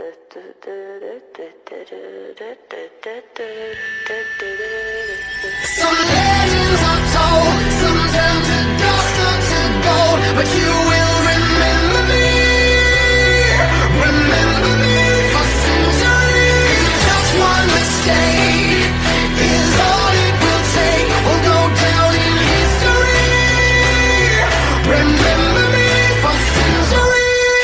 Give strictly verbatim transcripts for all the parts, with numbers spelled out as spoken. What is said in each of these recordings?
Some legends are told, some turn to dust or to gold, but you will remember me, remember me for centuries. Just one mistake is all it will take. We'll go down in history. Remember me for centuries.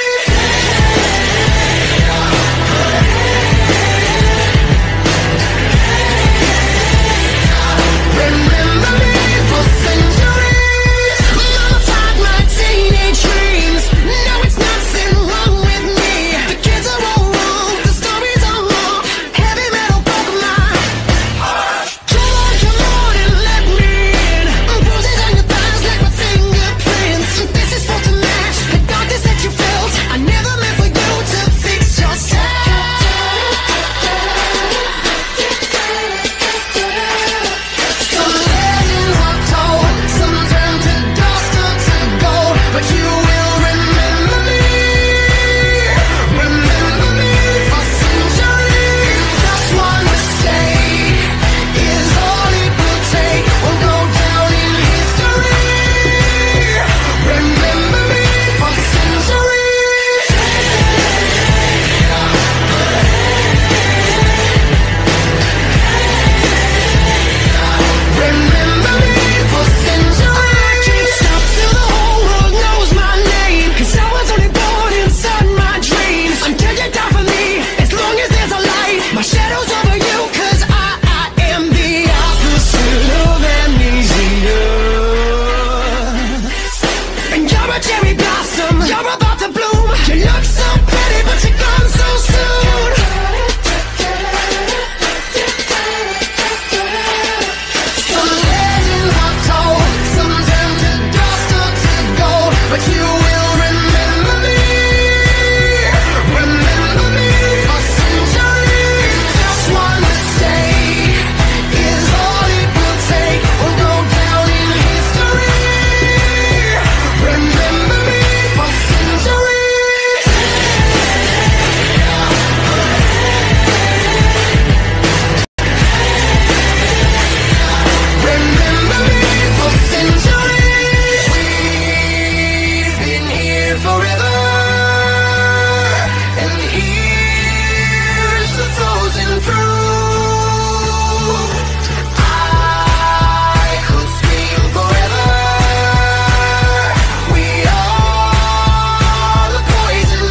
Remember me for centuries. Mama tied my teenage dreams. No, it's nothing wrong with me. The kids are all wrong, the stories are wrong. Heavy metal broke my heart. Come on, come on and let me in. Bruises on your thighs like my fingerprints. This is supposed to match the darkness that you felt. I never meant for you to fix yourself. Some legends are told, some turn to dust or to gold, but you will remember me, remember me for centuries. Just one mistake is all it will take. We'll go down in history. Remember me for centuries. Remember me for centuries. I can't stop till the whole world knows my name, 'cause I was only born inside my dreams. Until you die for me, as long as there's a light, my shadow's over you, 'cause I, I am the opposite of amnesia. And you're a cherry blossom, you're about to bloom. You look so pretty, but you're gone so soon. Some legends are told, some turn to dust or to gold, but you will remember me, remember me for centuries. Just one mistake is all it will take. We'll go down in history. Remember me for centuries. Remember me for centuries. We've been here forever, and here's the frozen fruit. I could scream forever. We are the poison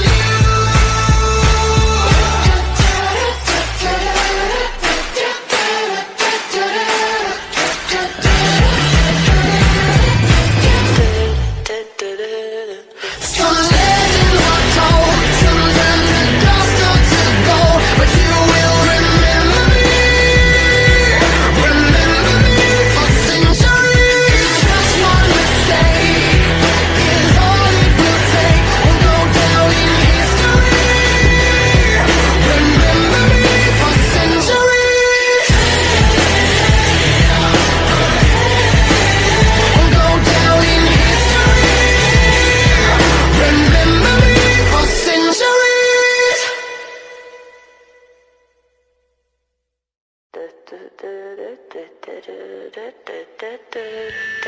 Some legends are told, some turn to dust or to gold, but you will remember me, remember me for centuries. Just one mistake is all it will take. We'll go down in history. Remember me for centuries. We'll go down in history. Remember me for centuries.